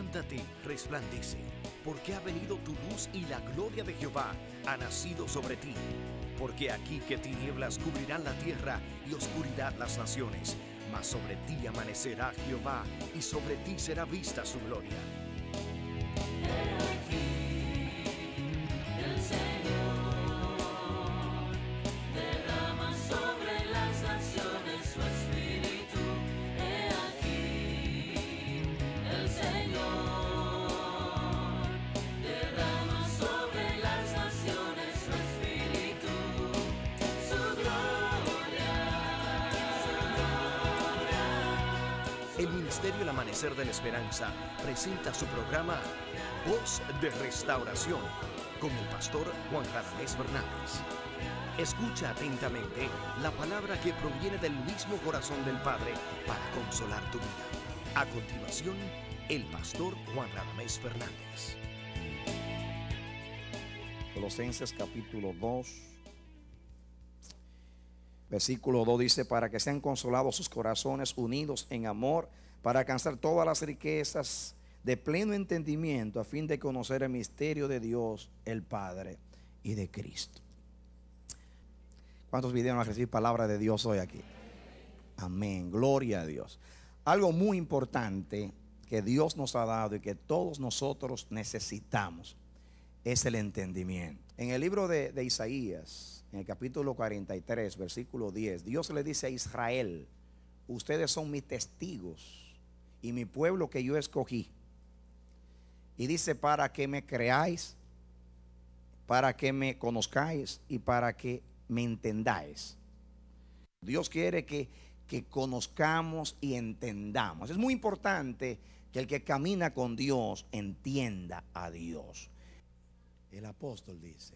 Levántate, resplandece, porque ha venido tu luz y la gloria de Jehová ha nacido sobre ti. Porque aquí que tinieblas cubrirán la tierra y oscuridad las naciones, mas sobre ti amanecerá Jehová y sobre ti será vista su gloria. El Ministerio El Amanecer de la Esperanza presenta su programa Voz de Restauración con el pastor Juan Radamés Fernández. Escucha atentamente la palabra que proviene del mismo corazón del Padre para consolar tu vida. A continuación, el pastor Juan Radamés Fernández. Colosenses capítulo 2, versículo 2 dice: para que sean consolados sus corazones unidos en amor, para alcanzar todas las riquezas de pleno entendimiento, a fin de conocer el misterio de Dios el Padre y de Cristo. ¿Cuántos vinieron a recibir palabra de Dios hoy aquí? Amén, gloria a Dios. Algo muy importante que Dios nos ha dado y que todos nosotros necesitamos es el entendimiento. En el libro de Isaías, en el capítulo 43, versículo 10, Dios le dice a Israel: ustedes son mis testigos y mi pueblo que yo escogí. Y dice: para que me creáis, para que me conozcáis y para que me entendáis. Dios quiere que conozcamos y entendamos. Es muy importante que el que camina con Dios entienda a Dios. El apóstol dice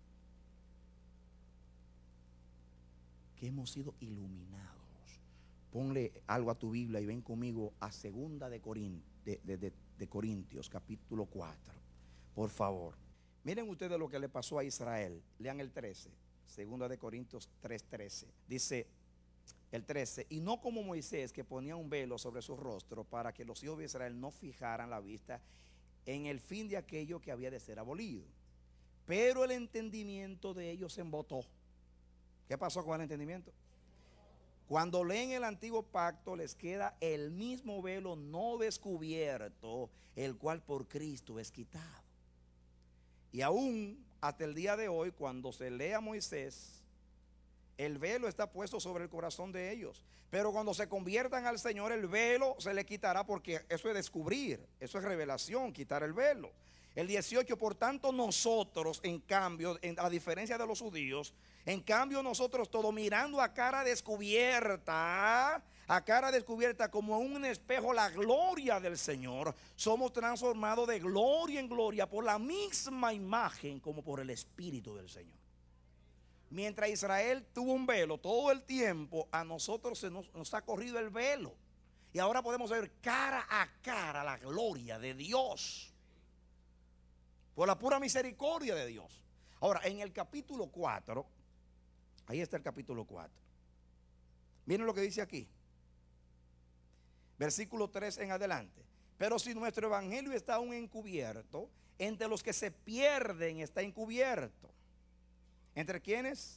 que hemos sido iluminados. Ponle algo a tu Biblia y ven conmigo a segunda de Corintios capítulo 4, por favor. Miren ustedes lo que le pasó a Israel. Lean el 13, segunda de Corintios 3:13. Dice el 13: y no como Moisés, que ponía un velo sobre su rostro para que los hijos de Israel no fijaran la vista en el fin de aquello que había de ser abolido, pero el entendimiento de ellos se embotó. ¿Qué pasó con el entendimiento? Cuando leen el antiguo pacto les queda el mismo velo no descubierto, el cual por Cristo es quitado. Y aún hasta el día de hoy, cuando se lee a Moisés, el velo está puesto sobre el corazón de ellos. Pero cuando se conviertan al Señor, el velo se le quitará, porque eso es descubrir, eso es revelación, quitar el velo. El 18: por tanto nosotros, en cambio, a diferencia de los judíos, en cambio nosotros todos mirando a cara descubierta, como en un espejo la gloria del Señor, somos transformados de gloria en gloria por la misma imagen como por el Espíritu del Señor. Mientras Israel tuvo un velo todo el tiempo, a nosotros nos ha corrido el velo. Y ahora podemos ver cara a cara la gloria de Dios, por la pura misericordia de Dios. Ahora, en el capítulo 4, ahí está el capítulo 4. Miren lo que dice aquí. Versículo 3 en adelante. Pero si nuestro evangelio está aún encubierto, entre los que se pierden está encubierto. ¿Entre quiénes?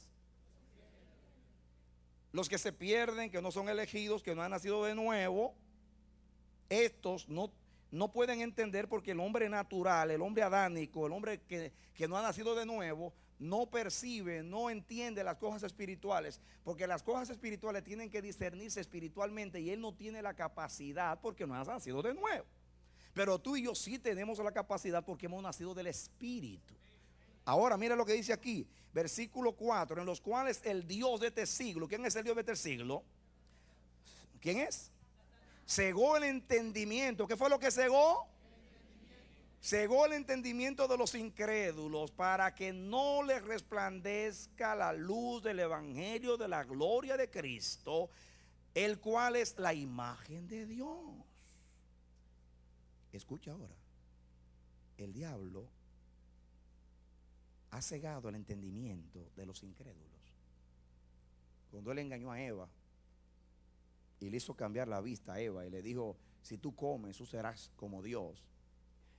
Los que se pierden, que no son elegidos, que no han nacido de nuevo. Estos no pueden entender, porque el hombre natural, el hombre adánico, el hombre que no ha nacido de nuevo, no percibe, no entiende las cosas espirituales, porque las cosas espirituales tienen que discernirse espiritualmente y él no tiene la capacidad porque no ha nacido de nuevo. Pero tú y yo sí tenemos la capacidad porque hemos nacido del Espíritu. Ahora mira lo que dice aquí, versículo 4: en los cuales el Dios de este siglo, ¿quién es el Dios de este siglo? ¿Quién es? Cegó el entendimiento. ¿Qué fue lo que cegó? Cegó el entendimiento de los incrédulos, para que no les resplandezca la luz del evangelio de la gloria de Cristo, el cual es la imagen de Dios. Escucha ahora, el diablo ha cegado el entendimiento de los incrédulos. Cuando él engañó a Eva y le hizo cambiar la vista a Eva y le dijo: si tú comes, tú serás como Dios.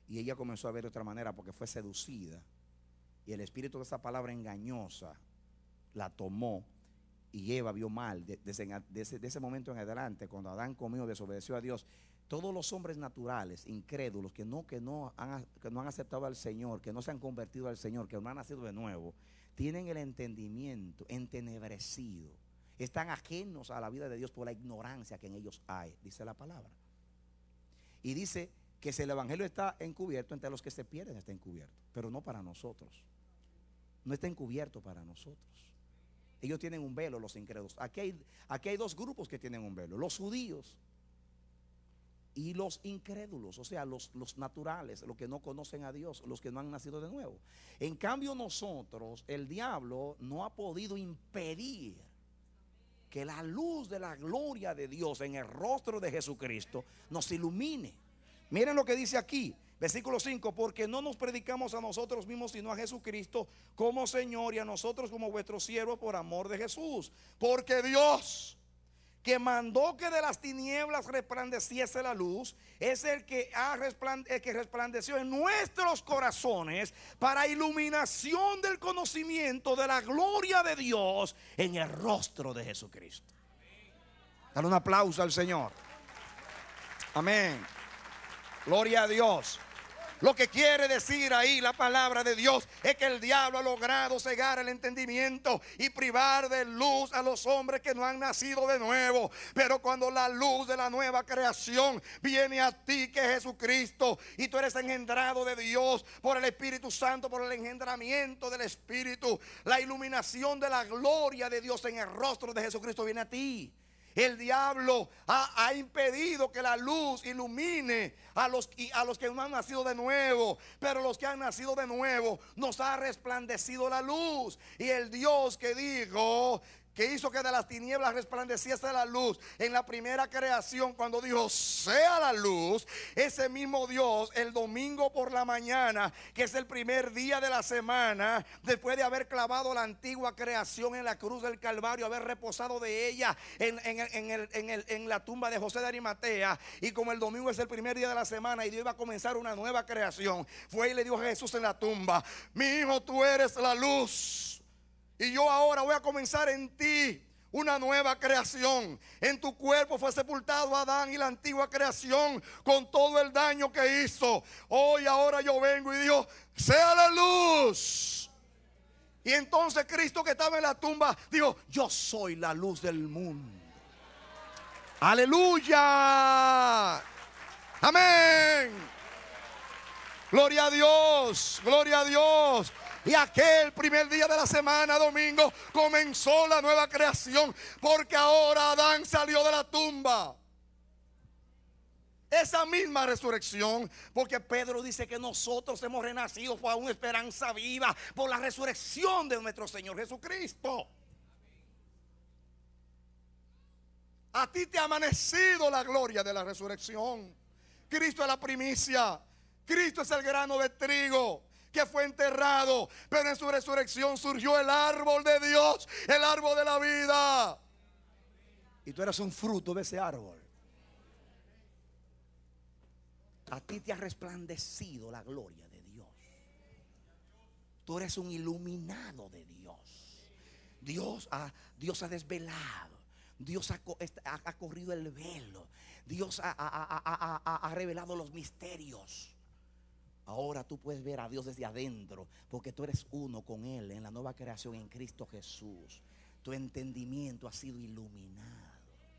Y ella comenzó a ver de otra manera porque fue seducida. Y el espíritu de esa palabra engañosa la tomó. Y Eva vio mal. De ese momento en adelante, cuando Adán comió, desobedeció a Dios. Todos los hombres naturales, incrédulos, que no han aceptado al Señor, que no se han convertido al Señor, que no han nacido de nuevo, tienen el entendimiento entenebrecido. Están ajenos a la vida de Dios por la ignorancia que en ellos hay, dice la palabra. Y dice que si el evangelio está encubierto, entre los que se pierden está encubierto, pero no para nosotros. No está encubierto para nosotros. Ellos tienen un velo, los incrédulos. Aquí hay dos grupos que tienen un velo: los judíos y los incrédulos, o sea, los naturales, los que no conocen a Dios, los que no han nacido de nuevo. En cambio nosotros, el diablo no ha podido impedir que la luz de la gloria de Dios en el rostro de Jesucristo nos ilumine. Miren lo que dice aquí, versículo 5: porque no nos predicamos a nosotros mismos, sino a Jesucristo como Señor, y a nosotros como vuestros siervos por amor de Jesús. Porque Dios, que mandó que de las tinieblas resplandeciese la luz, es el que resplandeció en nuestros corazones para iluminación del conocimiento de la gloria de Dios en el rostro de Jesucristo. Dale un aplauso al Señor. Amén. Gloria a Dios. Lo que quiere decir ahí la palabra de Dios es que el diablo ha logrado cegar el entendimiento y privar de luz a los hombres que no han nacido de nuevo. Pero cuando la luz de la nueva creación viene a ti, que es Jesucristo, y tú eres engendrado de Dios por el Espíritu Santo, por el engendramiento del Espíritu, la iluminación de la gloria de Dios en el rostro de Jesucristo viene a ti. El diablo ha impedido que la luz ilumine a los que no han nacido de nuevo. Pero los que han nacido de nuevo, nos ha resplandecido la luz. Y el Dios que dijo, que hizo que de las tinieblas resplandeciese la luz en la primera creación, cuando dijo sea la luz, ese mismo Dios el domingo por la mañana, que es el primer día de la semana, después de haber clavado la antigua creación en la cruz del Calvario, haber reposado de ella en la tumba de José de Arimatea, y como el domingo es el primer día de la semana y Dios iba a comenzar una nueva creación, fue y le dijo a Jesús en la tumba: mi hijo, tú eres la luz, y yo ahora voy a comenzar en ti una nueva creación. En tu cuerpo fue sepultado Adán y la antigua creación con todo el daño que hizo. Hoy ahora yo vengo y digo: sea la luz. Y entonces Cristo, que estaba en la tumba, dijo: yo soy la luz del mundo. Aleluya. Amén. Gloria a Dios. Gloria a Dios. Y aquel primer día de la semana, domingo, comenzó la nueva creación, porque ahora Adán salió de la tumba. Esa misma resurrección, porque Pedro dice que nosotros hemos renacido por una esperanza viva, por la resurrección de nuestro Señor Jesucristo. A ti te ha amanecido la gloria de la resurrección. Cristo es la primicia. Cristo es el grano de trigo que fue enterrado, pero en su resurrección surgió el árbol de Dios, el árbol de la vida. Y tú eres un fruto de ese árbol. A ti te ha resplandecido la gloria de Dios. Tú eres un iluminado de Dios. Dios ha desvelado. Dios ha corrido el velo. Dios ha revelado los misterios. Ahora tú puedes ver a Dios desde adentro, porque tú eres uno con Él en la nueva creación en Cristo Jesús. Tu entendimiento ha sido iluminado.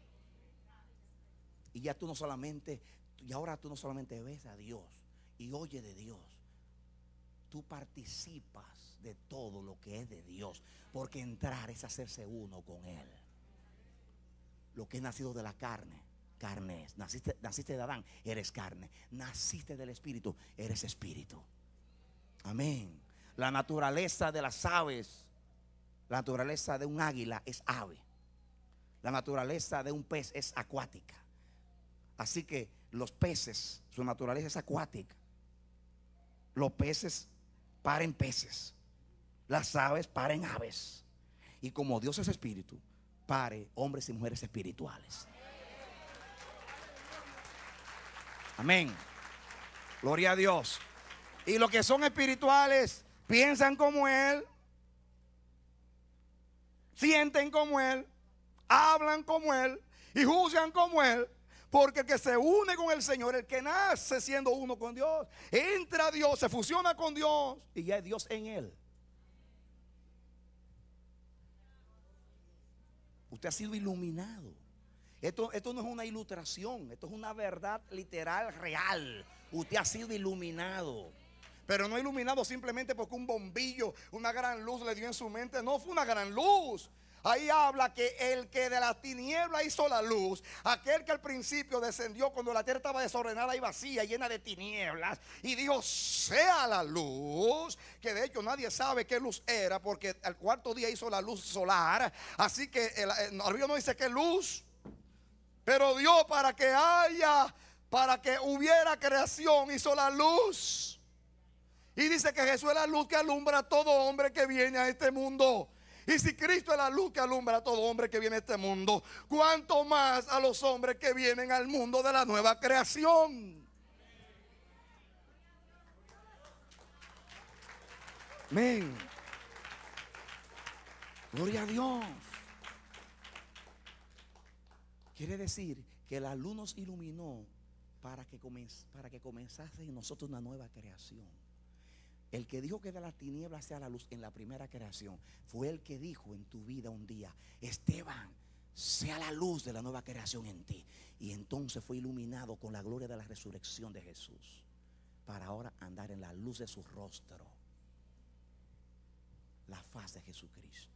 Y ahora tú no solamente ves a Dios y oyes de Dios, tú participas de todo lo que es de Dios, porque entrar es hacerse uno con Él. Lo que es nacido de la carne, carne es. Naciste de Adán, eres carne. Naciste del Espíritu, eres espíritu. Amén. La naturaleza de las aves, la naturaleza de un águila es ave. La naturaleza de un pez es acuática. Así que los peces, su naturaleza es acuática. Los peces paren peces. Las aves paren aves. Y como Dios es espíritu, pare hombres y mujeres espirituales. Amén. Gloria a Dios. Y los que son espirituales piensan como Él, sienten como Él, hablan como Él y juzgan como Él. Porque el que se une con el Señor, el que nace siendo uno con Dios, entra a Dios, se fusiona con Dios y ya es Dios en él. Usted ha sido iluminado. Esto no es una ilustración, esto es una verdad literal, real. Usted ha sido iluminado. Pero no iluminado simplemente porque un bombillo, una gran luz le dio en su mente. No fue una gran luz. Ahí habla que el que de la tiniebla hizo la luz, aquel que al principio descendió cuando la tierra estaba desordenada y vacía, llena de tinieblas, y dijo: sea la luz, que de hecho nadie sabe qué luz era, porque al cuarto día hizo la luz solar. Así que el Biblia no dice qué luz, pero Dios, para que hubiera creación, hizo la luz. Y dice que Jesús es la luz que alumbra a todo hombre que viene a este mundo. Y si Cristo es la luz que alumbra a todo hombre que viene a este mundo, ¿cuánto más a los hombres que vienen al mundo de la nueva creación? Amén. Gloria a Dios. Quiere decir que la luz nos iluminó para que comenzase en nosotros una nueva creación. El que dijo que de la tiniebla sea la luz en la primera creación fue el que dijo en tu vida un día: Esteban, sea la luz de la nueva creación en ti. Y entonces fue iluminado con la gloria de la resurrección de Jesús, para ahora andar en la luz de su rostro, la faz de Jesucristo.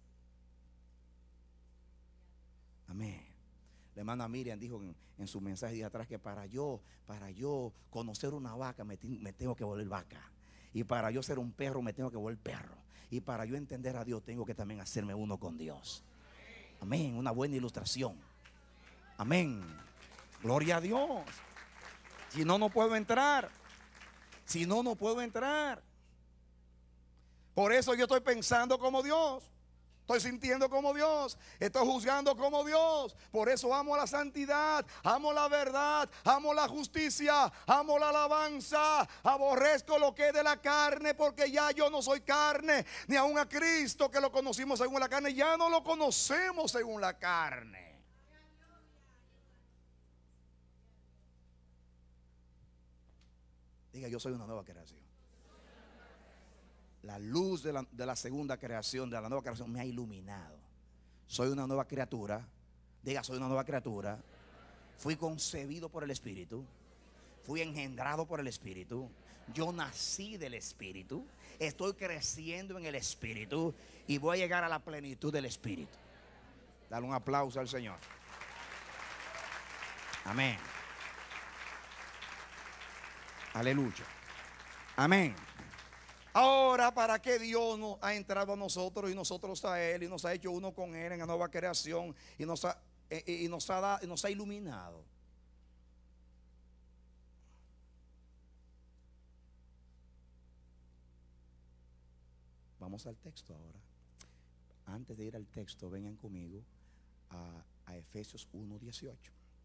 Amén. La hermana Miriam dijo en su mensaje de atrás que para yo conocer una vaca me tengo que volver vaca. Y para yo ser un perro me tengo que volver perro. Y para yo entender a Dios tengo que también hacerme uno con Dios. Amén. Una buena ilustración. Amén. Gloria a Dios. Si no, no puedo entrar. Si no, no puedo entrar. Por eso yo estoy pensando como Dios. Estoy sintiendo como Dios, estoy juzgando como Dios. Por eso amo la santidad, amo la verdad, amo la justicia, amo la alabanza. Aborrezco lo que es de la carne, porque ya yo no soy carne. Ni aun a Cristo, que lo conocimos según la carne, ya no lo conocemos según la carne. Diga: yo soy una nueva creación. La luz de la segunda creación, de la nueva creación, me ha iluminado. Soy una nueva criatura. Diga: soy una nueva criatura. Fui concebido por el Espíritu. Fui engendrado por el Espíritu. Yo nací del Espíritu. Estoy creciendo en el Espíritu. Y voy a llegar a la plenitud del Espíritu. Dale un aplauso al Señor. Amén. Aleluya. Amén. Ahora, ¿para qué Dios nos ha entrado a nosotros y nosotros a Él, y nos ha hecho uno con Él en la nueva creación, y nos ha iluminado? Vamos al texto ahora. Antes de ir al texto, vengan conmigo a Efesios 1:18,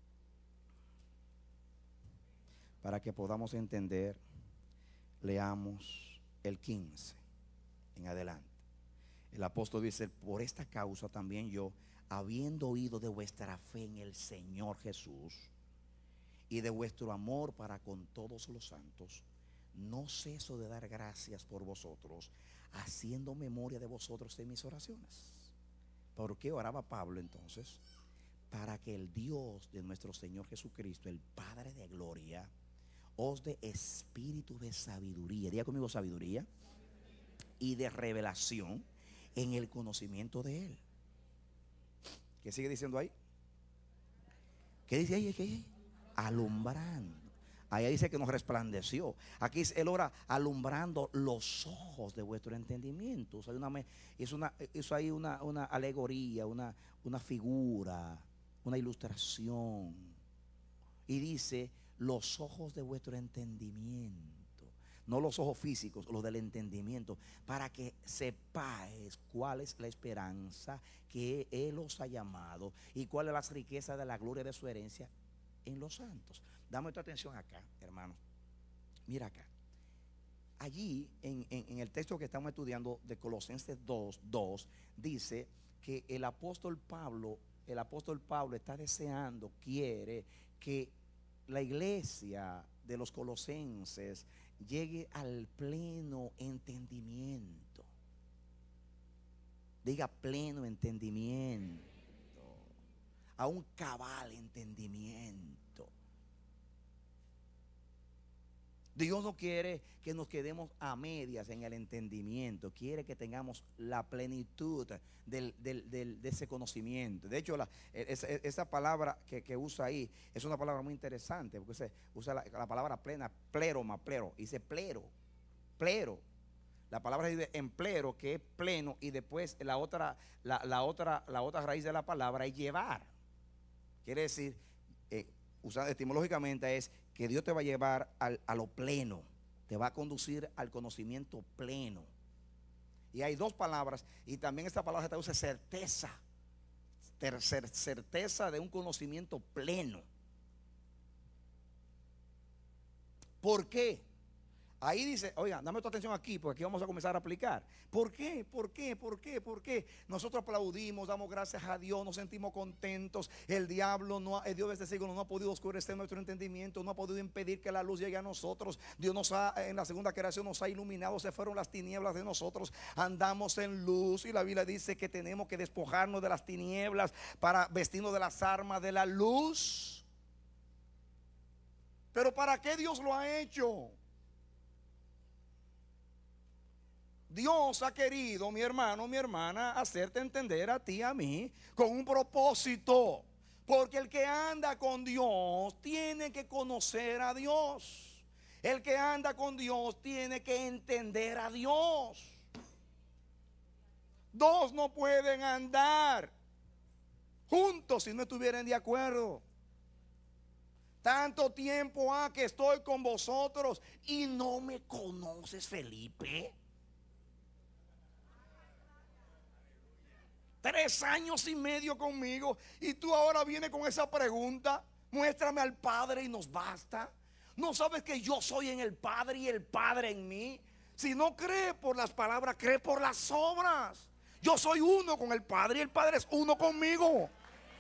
para que podamos entender. Leamos el 15 en adelante. El apóstol dice: por esta causa también yo, habiendo oído de vuestra fe en el Señor Jesús y de vuestro amor para con todos los santos, no ceso de dar gracias por vosotros, haciendo memoria de vosotros en mis oraciones. ¿Por qué oraba Pablo entonces? Para que el Dios de nuestro Señor Jesucristo, el Padre de gloria, os dé espíritu de sabiduría. Diga conmigo: sabiduría. Y de revelación en el conocimiento de Él. ¿Qué sigue diciendo ahí? ¿Qué dice ahí? ¿Qué? Alumbrando. Ahí dice que nos resplandeció. Aquí Él ora alumbrando los ojos de vuestro entendimiento. O sea, hay una alegoría, una figura, una ilustración. Y dice: los ojos de vuestro entendimiento. No los ojos físicos, los del entendimiento, para que sepáis cuál es la esperanza que Él os ha llamado y cuál es la riqueza de la gloria de su herencia en los santos. Dame tu atención acá, hermanos. Mira acá. Allí en el texto que estamos estudiando de Colosenses 2:2 dice que el apóstol Pablo está deseando, quiere que la iglesia de los colosenses llegue al pleno entendimiento. Diga pleno entendimiento. A un cabal entendimiento. Dios no quiere que nos quedemos a medias en el entendimiento. Quiere que tengamos la plenitud de ese conocimiento. De hecho, esa palabra que usa ahí es una palabra muy interesante, porque se usa la palabra plena, pleroma, plero. Dice plero. La palabra dice emplero, que es pleno, y después la otra raíz de la palabra es llevar. Quiere decir, usando etimológicamente, es que Dios te va a llevar a lo pleno, te va a conducir al conocimiento pleno. Y hay dos palabras, y también esta palabra se traduce certeza, certeza de un conocimiento pleno. ¿Por qué? Ahí dice, oiga, dame tu atención aquí, porque aquí vamos a comenzar a aplicar. ¿Por qué? Nosotros aplaudimos, damos gracias a Dios, nos sentimos contentos. El diablo, Dios de este siglo no ha podido oscurecer nuestro entendimiento, no ha podido impedir que la luz llegue a nosotros. Dios en la segunda creación nos ha iluminado, se fueron las tinieblas de nosotros. Andamos en luz, y la Biblia dice que tenemos que despojarnos de las tinieblas para vestirnos de las armas de la luz. Pero ¿para qué Dios lo ha hecho? Dios ha querido, mi hermano, mi hermana, hacerte entender a ti, a mí, con un propósito. Porque el que anda con Dios tiene que conocer a Dios. El que anda con Dios tiene que entender a Dios. Dos no pueden andar juntos si no estuvieran de acuerdo. Tanto tiempo ha que estoy con vosotros y no me conoces, Felipe. 3 años y medio conmigo, y tú ahora vienes con esa pregunta. Muéstrame al Padre y nos basta. ¿No sabes que yo soy en el Padre y el Padre en mí? Si no cree por las palabras, cree por las obras. Yo soy uno con el Padre y el Padre es uno conmigo.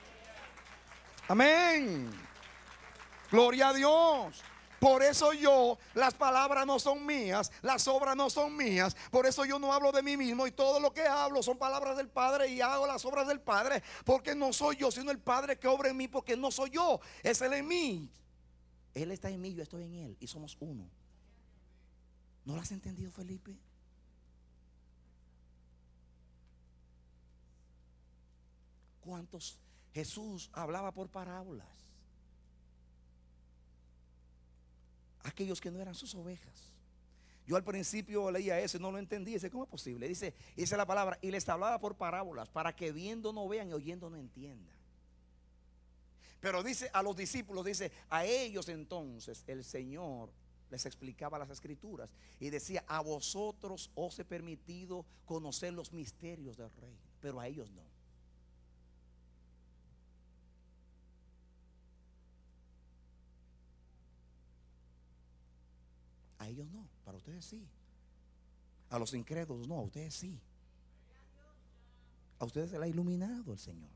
Amén. Gloria a Dios. Por eso las palabras no son mías, las obras no son mías. Por eso yo no hablo de mí mismo, y todo lo que hablo son palabras del Padre, y hago las obras del Padre, porque no soy yo, sino el Padre que obra en mí, porque no soy yo, es Él en mí. Él está en mí, yo estoy en Él, y somos uno. ¿No lo has entendido, Felipe? ¿Cuántos? Jesús hablaba por parábolas. Aquellos que no eran sus ovejas. Yo al principio leía eso y no lo entendí. Dice, ¿cómo es posible? Dice la palabra, y les hablaba por parábolas, para que viendo no vean y oyendo no entiendan. Pero dice a los discípulos, dice, a ellos entonces el Señor les explicaba las escrituras y decía, a vosotros os he permitido conocer los misterios del reino, pero a ellos no. A ellos no, para ustedes sí. A los incrédulos no, a ustedes sí. A ustedes se les ha iluminado el Señor.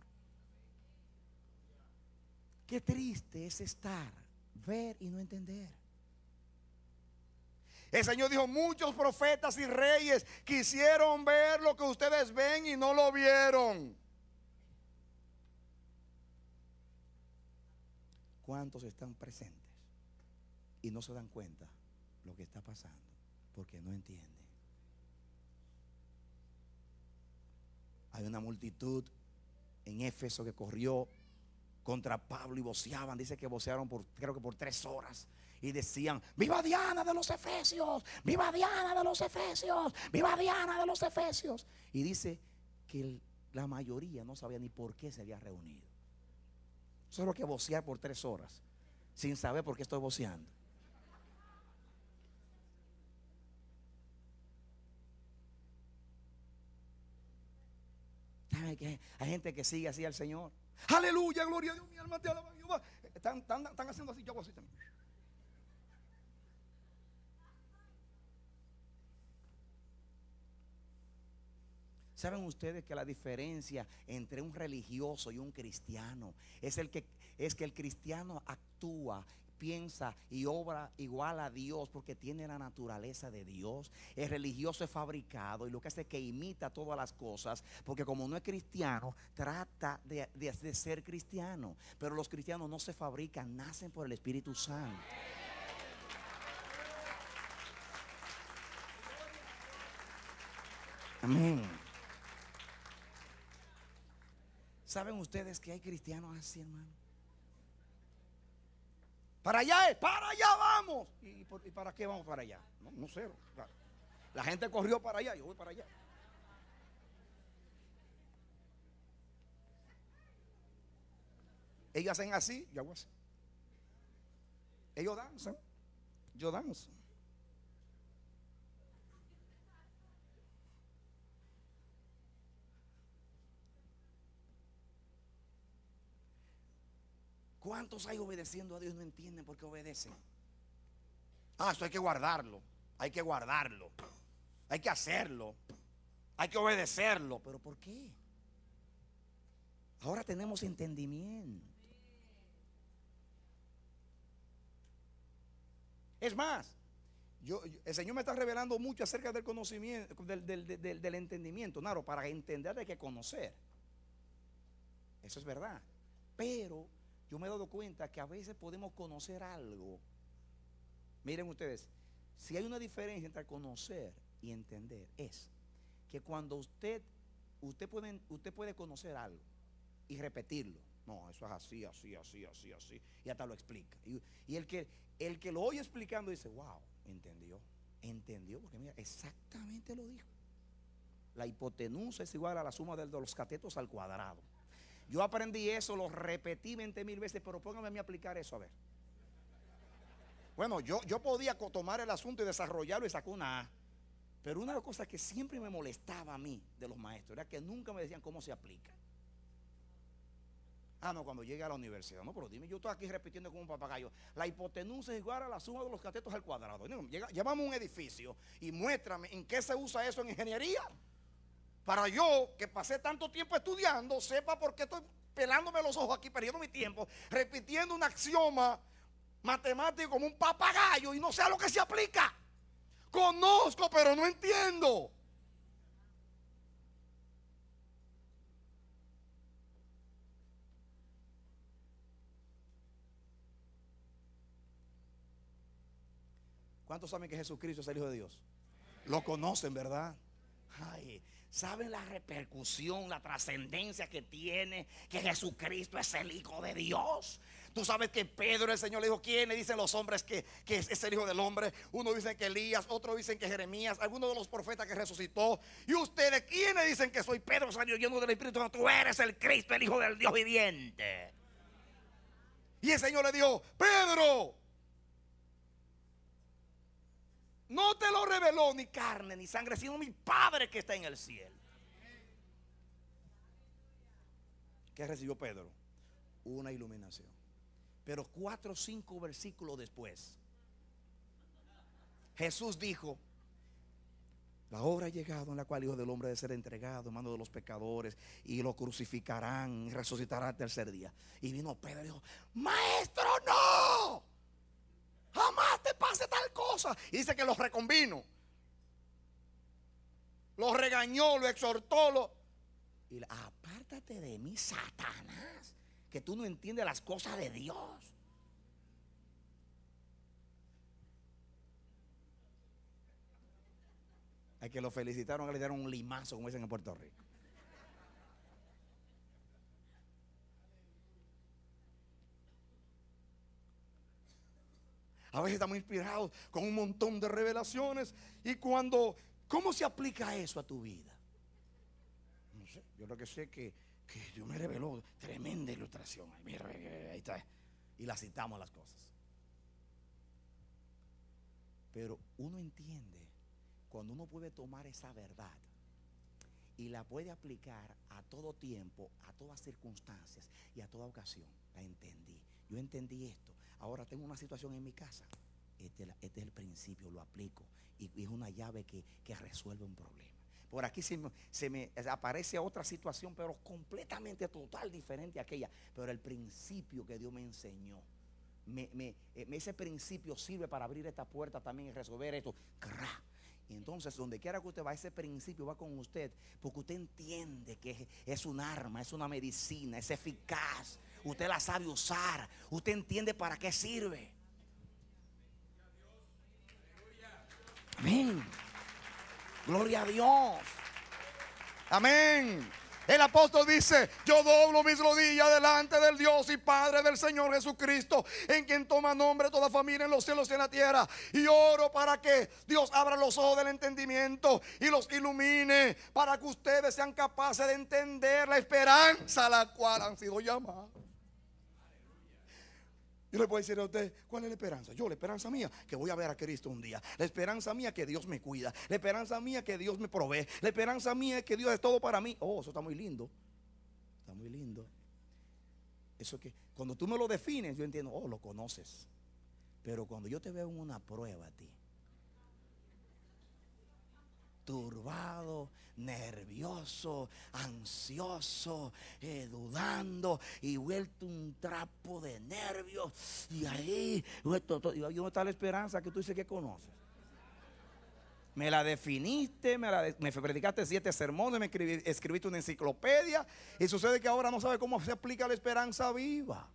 Qué triste es estar, ver y no entender. El Señor dijo, muchos profetas y reyes quisieron ver lo que ustedes ven y no lo vieron. ¿Cuántos están presentes y no se dan cuenta lo que está pasando? Porque no entienden. Hay una multitud en Éfeso que corrió contra Pablo y voceaban. Dice que vocearon creo que por 3 horas. Y decían, viva Diana de los Efesios, viva Diana de los Efesios, viva Diana de los Efesios. Y dice que la mayoría no sabía ni por qué se había reunido. Solo que vocear por 3 horas sin saber por qué estoy voceando. Hay gente que sigue así al Señor. Aleluya, gloria a Dios, mi alma te alaba, Jehová. Están haciendo así, yo hago así también. ¿Saben ustedes que la diferencia entre un religioso y un cristiano es que el cristiano actúa, piensa y obra igual a Dios porque tiene la naturaleza de Dios? El religioso es fabricado y lo que hace es que imita todas las cosas, porque como no es cristiano, trata de ser cristiano. Pero los cristianos no se fabrican, nacen por el Espíritu Santo. Amén. ¿Saben ustedes que hay cristianos así, hermano? Para allá vamos. ¿Y para qué vamos para allá? No sé. La gente corrió para allá, yo voy para allá. Ellos hacen así, yo hago así. Ellos danzan, yo danzo. ¿Cuántos hay obedeciendo a Dios y no entienden por qué obedecen? Esto hay que guardarlo, hay que guardarlo, hay que hacerlo, hay que obedecerlo. ¿Pero por qué? Ahora tenemos entendimiento. Es más, el Señor me está revelando mucho acerca del conocimiento, del entendimiento. Claro, para entender hay que conocer. Eso es verdad. Pero yo me he dado cuenta que a veces podemos conocer algo. Miren ustedes, si hay una diferencia entre conocer y entender, es que cuando usted puede conocer algo y repetirlo. No, eso es así, así, así, así, así. Y hasta lo explica. Y el que lo oye explicando dice, wow, entendió, porque mira, exactamente lo dijo. La hipotenusa es igual a la suma de los catetos al cuadrado. Yo aprendí eso, lo repetí 20,000 veces, pero póngame a mí a aplicar eso a ver. Bueno, yo podía tomar el asunto y desarrollarlo y sacar una A. Pero una de las cosas que siempre me molestaba a mí de los maestros era que nunca me decían cómo se aplica. No, cuando llegue a la universidad. No, pero dime, yo estoy aquí repitiendo como un papagayo. La hipotenusa es igual a la suma de los catetos al cuadrado. Llevamos un edificio y muéstrame en qué se usa eso en ingeniería. Para yo, que pasé tanto tiempo estudiando, sepa por qué estoy pelándome los ojos aquí, perdiendo mi tiempo, repitiendo un axioma matemático como un papagayo y no sé a lo que se aplica. Conozco, pero no entiendo. ¿Cuántos saben que Jesucristo es el Hijo de Dios? Lo conocen, ¿verdad? Ay, ¿saben la repercusión, la trascendencia que tiene que Jesucristo es el Hijo de Dios? Tú sabes que Pedro, el Señor le dijo, ¿quiénes dicen los hombres que es el Hijo del Hombre? Uno dice que Elías, otro dicen que Jeremías, algunos de los profetas que resucitó. Y ustedes, ¿quiénes dicen que soy Pedro, salió lleno del Espíritu Santo? Tú eres el Cristo, el Hijo del Dios viviente. Y el Señor le dijo, Pedro, no te lo reveló ni carne ni sangre, sino mi Padre que está en el cielo. ¿Qué recibió Pedro? Una iluminación. Pero 4 o 5 versículos después, Jesús dijo, la hora ha llegado en la cual el Hijo del Hombre debe ser entregado en manos de los pecadores y lo crucificarán y resucitará al tercer día. Y vino Pedro y dijo, maestro, no, jamás te pase tal cosa. Y dice que los reconvino, los regañó, lo exhortó, y apártate de mí, Satanás, que tú no entiendes las cosas de Dios. Hay que lo felicitaron, que le dieron un limazo, como dicen en Puerto Rico. A veces estamos inspirados con un montón de revelaciones. Y ¿cómo se aplica eso a tu vida? No sé, yo lo que sé que Dios me reveló tremenda ilustración. Mira, ahí está. Y la citamos las cosas. Pero uno entiende cuando uno puede tomar esa verdad y la puede aplicar a todo tiempo, a todas circunstancias y a toda ocasión. La entendí. Yo entendí esto. Ahora tengo una situación en mi casa. Este es el principio, lo aplico. Y es una llave que resuelve un problema. por aquí se me aparece otra situación, pero completamente total diferente a aquella. Pero el principio que Dios me enseñó, ese principio sirve para abrir esta puerta también y resolver esto. Y entonces, donde quiera que usted va, ese principio va con usted, porque usted entiende que es un arma, es una medicina, es eficaz. Usted la sabe usar, usted entiende para qué sirve. Amén. Gloria a Dios. Amén. El apóstol dice: yo doblo mis rodillas delante del Dios y Padre del Señor Jesucristo, en quien toma nombre toda familia en los cielos y en la tierra, y oro para que Dios abra los ojos del entendimiento y los ilumine, para que ustedes sean capaces de entender la esperanza a la cual han sido llamados. Yo le puedo decir a usted: ¿cuál es la esperanza? Yo, la esperanza mía, que voy a ver a Cristo un día. La esperanza mía, que Dios me cuida. La esperanza mía, que Dios me provee. La esperanza mía, que Dios es todo para mí. Oh, eso está muy lindo. Está muy lindo. Eso que cuando tú me lo defines, yo entiendo: oh, lo conoces. Pero cuando yo te veo en una prueba a ti, turbado, nervioso, ansioso, dudando y vuelto un trapo de nervios, y ahí ¿dónde está la esperanza que tú dices que conoces? Me la definiste, me predicaste 7 sermones, me escribiste una enciclopedia, y sucede que ahora no sabe cómo se aplica la esperanza viva.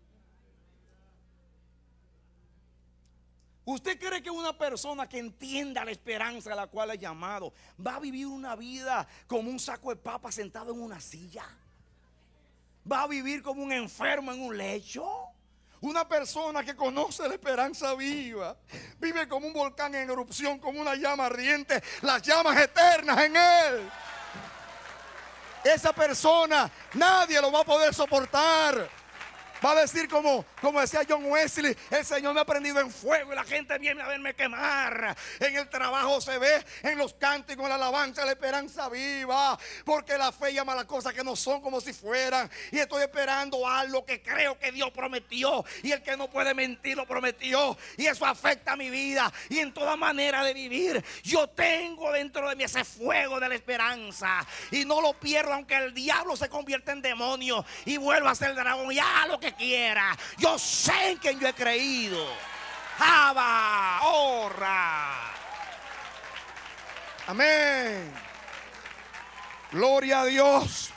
¿Usted cree que una persona que entienda la esperanza a la cual ha llamado va a vivir una vida como un saco de papas sentado en una silla? ¿Va a vivir como un enfermo en un lecho? Una persona que conoce la esperanza viva vive como un volcán en erupción, como una llama ardiente, las llamas eternas en él. Esa persona nadie lo va a poder soportar. Va a decir como decía John Wesley: el Señor me ha prendido en fuego y la gente viene a verme quemar. En el trabajo se ve, en los cánticos, en la alabanza, la esperanza viva. Porque la fe llama a las cosas que no son como si fueran. Y estoy esperando algo que creo que Dios prometió. Y el que no puede mentir lo prometió. Y eso afecta a mi vida. Y en toda manera de vivir, yo tengo dentro de mí ese fuego de la esperanza. Y no lo pierdo, aunque el diablo se convierta en demonio y vuelva a ser dragón. Ya lo que quiera, yo sé en quien yo he creído. Abba, honra. Amén. Gloria a Dios.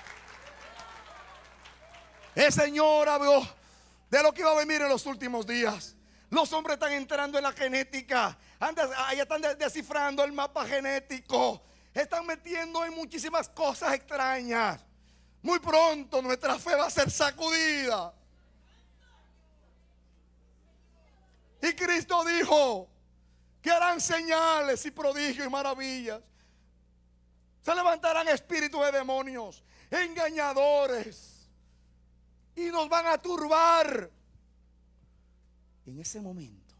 El Señor habló de lo que iba a venir en los últimos días. Los hombres están entrando en la genética, ya están descifrando el mapa genético, están metiendo en muchísimas cosas extrañas. Muy pronto nuestra fe va a ser sacudida. Y Cristo dijo que harán señales y prodigios y maravillas. Se levantarán espíritus de demonios, engañadores, y nos van a turbar. En ese momento,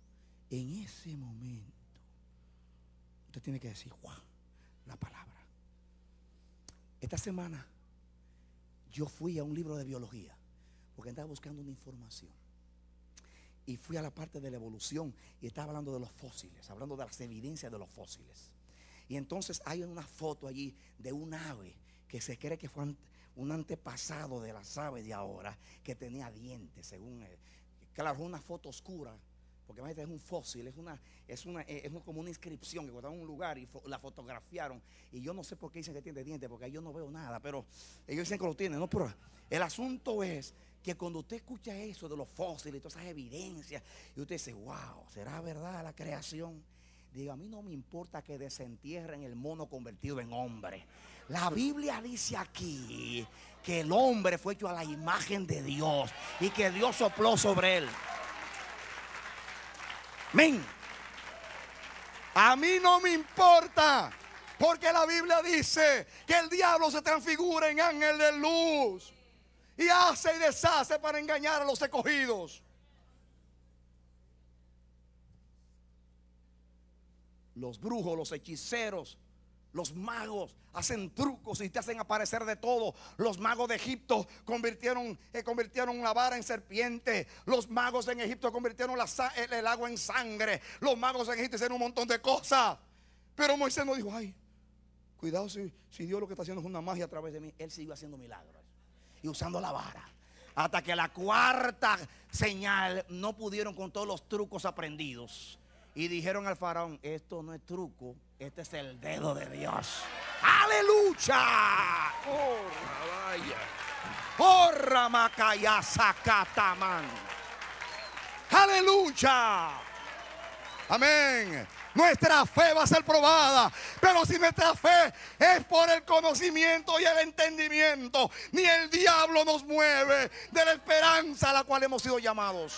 usted tiene que decir: ¡wow! La palabra. Esta semana yo fui a un libro de biología porque andaba buscando una información. Y fui a la parte de la evolución y estaba hablando de los fósiles, hablando de las evidencias de los fósiles. Y entonces hay una foto allí de un ave que se cree que fue un antepasado de las aves de ahora, que tenía dientes, según claro, es una foto oscura, porque es un fósil, es como una inscripción que guardaron en un lugar y la fotografiaron. Y yo no sé por qué dicen que tiene dientes, porque yo no veo nada, pero ellos dicen que lo tienen, ¿no? Pero el asunto es que cuando usted escucha eso de los fósiles y todas esas evidencias, y usted dice: wow, ¿será verdad la creación? Digo, a mí no me importa que desentierren el mono convertido en hombre. La Biblia dice aquí que el hombre fue hecho a la imagen de Dios y que Dios sopló sobre él. Amén. A mí no me importa, porque la Biblia dice que el diablo se transfigura en ángel de luz y hace y deshace para engañar a los escogidos. Los brujos, los hechiceros, los magos hacen trucos y te hacen aparecer de todo. Los magos de Egipto convirtieron la vara en serpiente. Los magos en Egipto convirtieron el agua en sangre. Los magos en Egipto hicieron un montón de cosas. Pero Moisés no dijo: ay, Cuidado si Dios lo que está haciendo es una magia a través de mí. Él siguió haciendo milagros y usando la vara. Hasta que la cuarta señal no pudieron con todos los trucos aprendidos. Y dijeron al faraón: esto no es truco, este es el dedo de Dios. ¡Aleluya! ¡Oh, vaya! ¡Oh, Ramakaya Sakataman! ¡Aleluya! Amén. Nuestra fe va a ser probada, pero si nuestra fe es por el conocimiento y el entendimiento, ni el diablo nos mueve de la esperanza a la cual hemos sido llamados.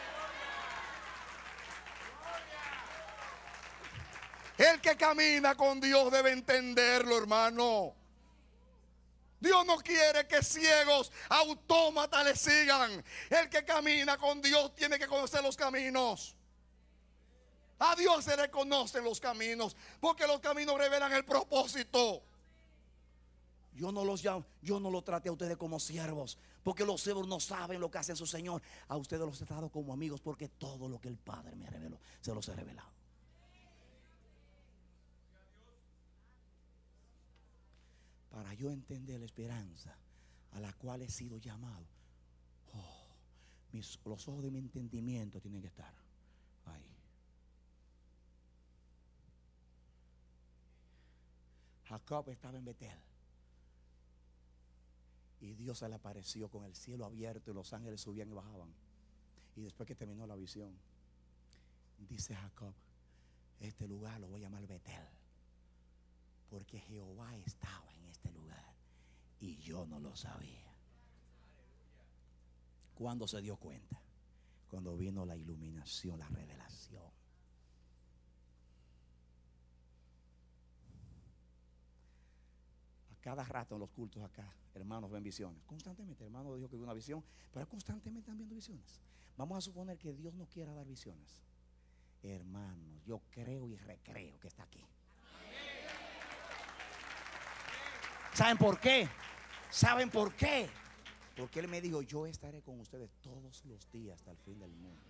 El que camina con Dios debe entenderlo, hermano. Dios no quiere que ciegos autómatas le sigan. El que camina con Dios tiene que conocer los caminos. A Dios se le conocen los caminos, porque los caminos revelan el propósito. Yo no los llamo, yo no los trate a ustedes como siervos, porque los siervos no saben lo que hace su Señor. A ustedes los he tratado como amigos, porque todo lo que el Padre me reveló, se los he revelado. Para yo entender la esperanza a la cual he sido llamado, los ojos de mi entendimiento tienen que estar ahí. Jacob estaba en Betel y Dios se le apareció con el cielo abierto y los ángeles subían y bajaban. Y después que terminó la visión, dice Jacob: este lugar lo voy a llamar Betel, porque Jehová estaba en este lugar y yo no lo sabía. ¿Cuándo se dio cuenta? Cuando vino la iluminación, la revelación. Cada rato en los cultos acá, hermanos ven visiones. Constantemente, hermano dijo que vio una visión, pero constantemente están viendo visiones. Vamos a suponer que Dios no quiera dar visiones. Hermanos, yo creo y recreo que está aquí. ¿Saben por qué? ¿Saben por qué? Porque Él me dijo: yo estaré con ustedes todos los días hasta el fin del mundo.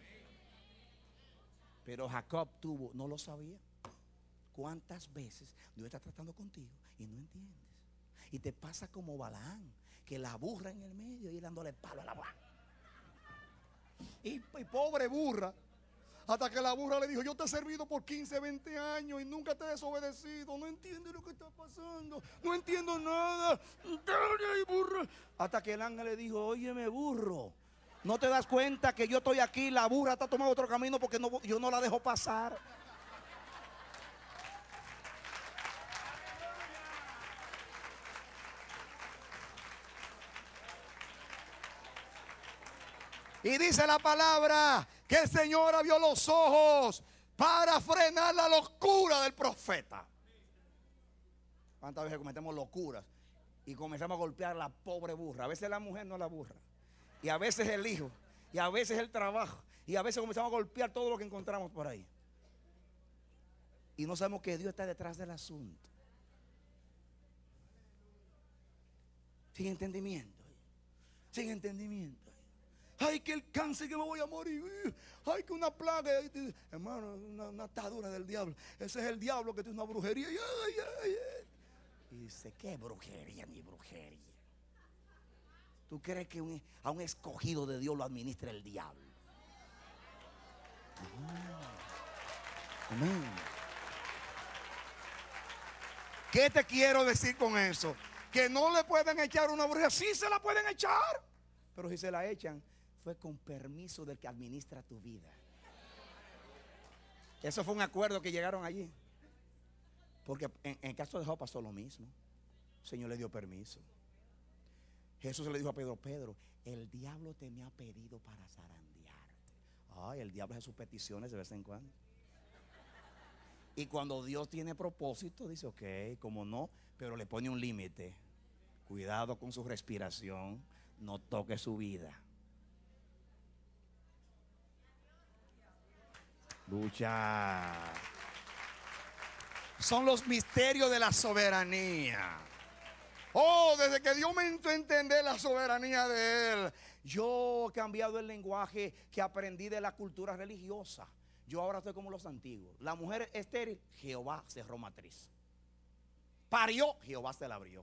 Pero Jacob no lo sabía. ¿Cuántas veces Dios está tratando contigo y no entiendes? Y te pasa como Balaam, que la burra en el medio y dándole palo a la burra. Y pobre burra, hasta que la burra le dijo: yo te he servido por 15, 20 años y nunca te he desobedecido. No entiendes lo que está pasando, no entiendo nada. Dale ahí, burra. Hasta que el ángel le dijo: óyeme, burro, ¿no te das cuenta que yo estoy aquí? La burra está tomando otro camino porque yo no la dejo pasar. Y dice la palabra que el Señor abrió los ojos para frenar la locura del profeta. ¿Cuántas veces cometemos locuras y comenzamos a golpear a la pobre burra? A veces la mujer no es la burra, y a veces el hijo, y a veces el trabajo, y a veces comenzamos a golpear todo lo que encontramos por ahí. Y no sabemos que Dios está detrás del asunto. Sin entendimiento. Sin entendimiento. Ay, que el cáncer, que me voy a morir. Ay, que una plaga. Hermano, una atadura del diablo. Ese es el diablo que tiene una brujería. Y dice: ¿qué brujería ni brujería? ¿Tú crees que a un escogido de Dios lo administra el diablo? Amén. ¿Qué te quiero decir con eso? Que no le pueden echar una brujería. Sí se la pueden echar, pero si se la echan, fue con permiso del que administra tu vida. Eso fue un acuerdo que llegaron allí. Porque en el caso de Job pasó lo mismo. El Señor le dio permiso. Jesús le dijo a Pedro: Pedro, el diablo te me ha pedido para zarandearte. Ay, el diablo hace sus peticiones de vez en cuando. Y cuando Dios tiene propósito, dice: ok, como no, pero le pone un límite. Cuidado con su respiración, no toque su vida. Lucha. Son los misterios de la soberanía. Oh, desde que Dios me hizo entender la soberanía de Él, yo he cambiado el lenguaje que aprendí de la cultura religiosa. Yo ahora estoy como los antiguos. La mujer estéril, Jehová cerró matriz. Parió, Jehová se la abrió.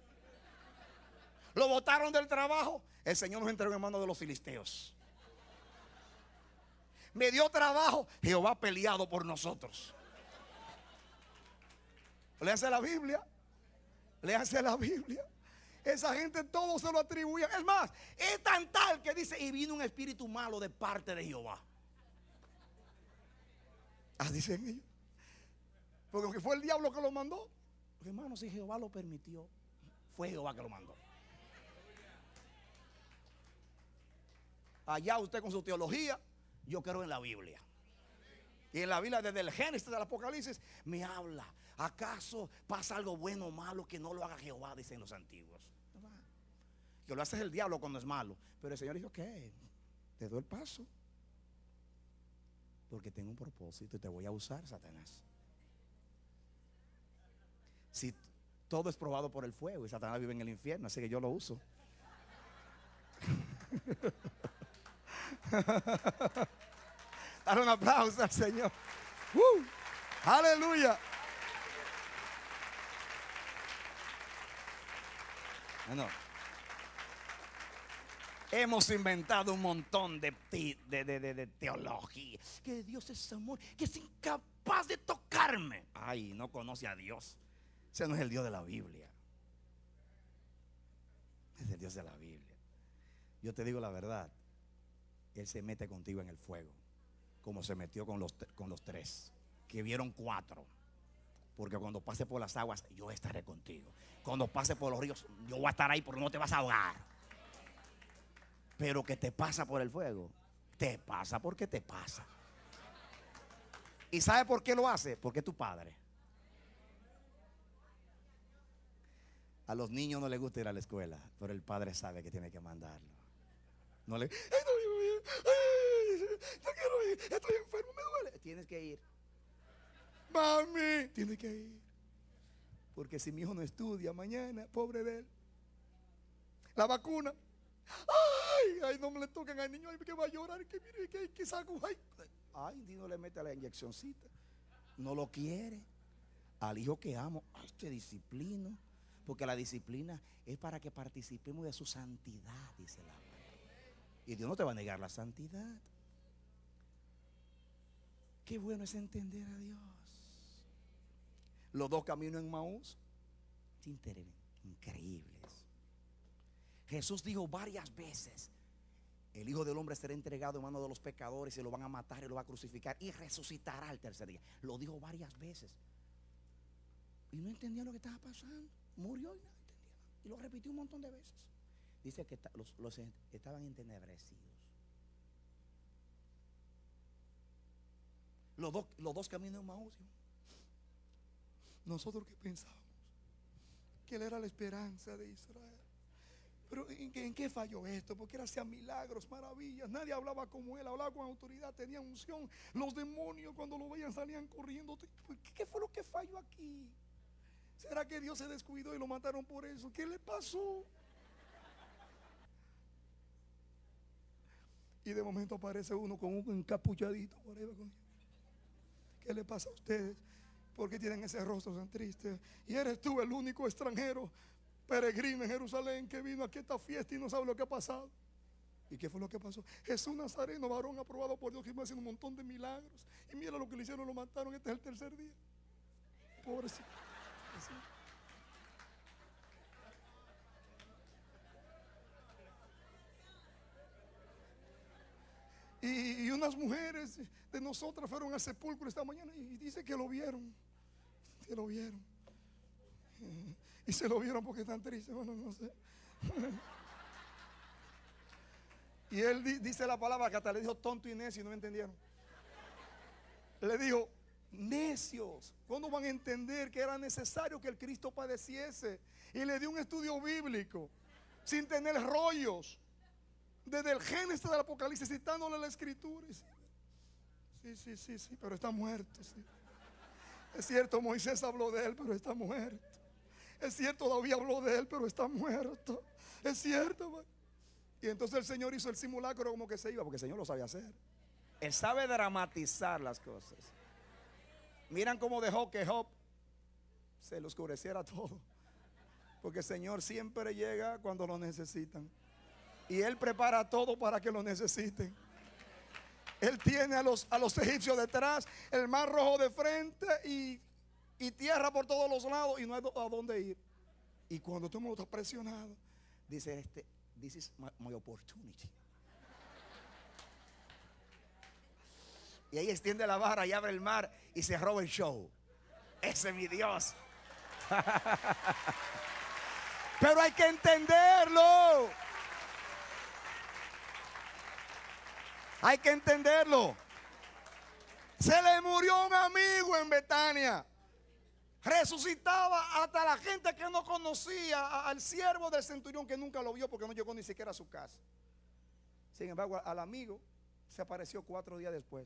Lo botaron del trabajo, el Señor nos entregó en manos de los filisteos. Me dio trabajo, Jehová ha peleado por nosotros. Léanse la Biblia. Léanse la Biblia. Esa gente todo se lo atribuía. Es más, es tan tal que dice: y vino un espíritu malo de parte de Jehová. Dicen ellos. Porque fue el diablo que lo mandó. Hermano, si Jehová lo permitió, fue Jehová que lo mandó. Allá usted con su teología, yo creo en la Biblia. Y en la Biblia, desde el Génesis del Apocalipsis, me habla. ¿Acaso pasa algo bueno o malo que no lo haga Jehová? Dicen los antiguos. Que lo hace el diablo cuando es malo. Pero el Señor dijo: ¿qué? Te doy el paso, porque tengo un propósito y te voy a usar, Satanás. Si todo es probado por el fuego, y Satanás vive en el infierno, así que yo lo uso. Dar un aplauso al Señor. Aleluya. Bueno, hemos inventado un montón de teología. Que Dios es amor, que es incapaz de tocarme. Ay, no conoce a Dios. Ese no es el Dios de la Biblia. Es el Dios de la Biblia. Yo te digo la verdad. Él se mete contigo en el fuego, como se metió con los tres, que vieron 4. Porque cuando pase por las aguas, yo estaré contigo. Cuando pase por los ríos, yo voy a estar ahí, porque no te vas a ahogar. Pero que te pasa por el fuego, te pasa porque te pasa. ¿Y sabe por qué lo hace? Porque es tu padre. A los niños no les gusta ir a la escuela, pero el padre sabe que tiene que mandarlo. No le: no quiero ir, estoy enfermo, me duele. Tienes que ir. Mami, tienes que ir. Porque si mi hijo no estudia mañana, pobre de él. La vacuna. Ay, no me le toquen al niño, ay, que va a llorar, que mire, que saco. Ay, no le mete la inyeccioncita. No lo quiere. Al hijo que amo, te disciplino. Porque la disciplina es para que participemos de su santidad, dice la palabra. Y Dios no te va a negar la santidad. Qué bueno es entender a Dios. Los 2 caminos en Maús, increíbles. Jesús dijo varias veces: el Hijo del Hombre será entregado en manos de los pecadores, y lo van a matar y lo va a crucificar y resucitará al tercer día. Lo dijo varias veces. Y no entendía lo que estaba pasando. Murió y no entendía. Y lo repitió un montón de veces. Dice que los estaban entenebrecidos. Los dos caminos en Maús. Nosotros que pensábamos que Él era la esperanza de Israel. Pero ¿en qué falló esto? Porque Él hacía milagros, maravillas. Nadie hablaba como Él, hablaba con autoridad, tenía unción. Los demonios cuando lo veían salían corriendo. ¿Qué fue lo que falló aquí? ¿Será que Dios se descuidó y lo mataron por eso? ¿Qué le pasó? Y de momento aparece uno con un encapuchadito por ahí. ¿Qué le pasa a ustedes? ¿Por qué tienen ese rostro tan triste? Y eres tú el único extranjero peregrino en Jerusalén que vino aquí a esta fiesta y no sabe lo que ha pasado. ¿Y qué fue lo que pasó? Jesús Nazareno, varón aprobado por Dios, que iba haciendo un montón de milagros. Y mira lo que le hicieron, lo mataron. Este es el tercer día. Pobrecito. Y unas mujeres de nosotras fueron al sepulcro esta mañana y dice que lo vieron. Que lo vieron. Y se lo vieron porque están tristes. Bueno, no sé. Y él dice la palabra que hasta le dijo tonto y necio y no entendieron. Le dijo: necios, ¿cuándo van a entender que era necesario que el Cristo padeciese? Y le dio un estudio bíblico sin tener rollos, desde el Génesis del Apocalipsis, citándole la escritura. Sí, pero está muerto. Sí. Es cierto, Moisés habló de él, pero está muerto. Es cierto, David habló de él, pero está muerto. Es cierto. Y entonces el Señor hizo el simulacro como que se iba, porque el Señor lo sabe hacer. Él sabe dramatizar las cosas. Miran cómo dejó que Job se le oscureciera todo. Porque el Señor siempre llega cuando lo necesitan. Y Él prepara todo para que lo necesiten. Él tiene a los egipcios detrás, el mar rojo de frente y tierra por todos los lados y no hay a dónde ir. Y cuando todo el mundo está presionado, dice this is my opportunity. Y ahí extiende la vara y abre el mar y se roba el show. Ese es mi Dios. Pero hay que entenderlo. Hay que entenderlo. Se le murió un amigo en Betania. Resucitaba hasta la gente que no conocía al siervo del centurión, que nunca lo vio porque no llegó ni siquiera a su casa. Sin embargo, al amigo se apareció 4 días después.